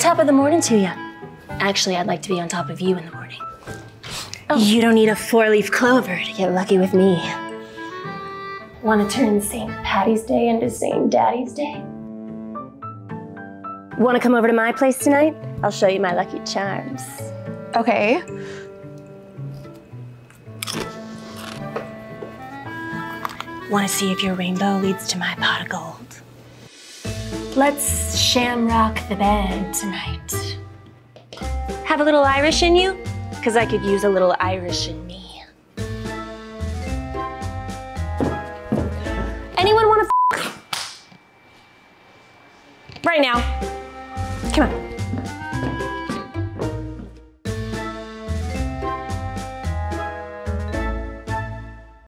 top of the morning to you. Actually, I'd like to be on top of you in the morning. Oh. You don't need a 4-leaf clover to get lucky with me. Want to turn St. Paddy's Day into St. Daddy's Day? Want to come over to my place tonight? I'll show you my lucky charms. Okay. Want to see if your rainbow leads to my pot of gold? Let's shamrock the bed tonight. Have a little Irish in you? Because I could use a little Irish in me. Anyone want to f***? Right now.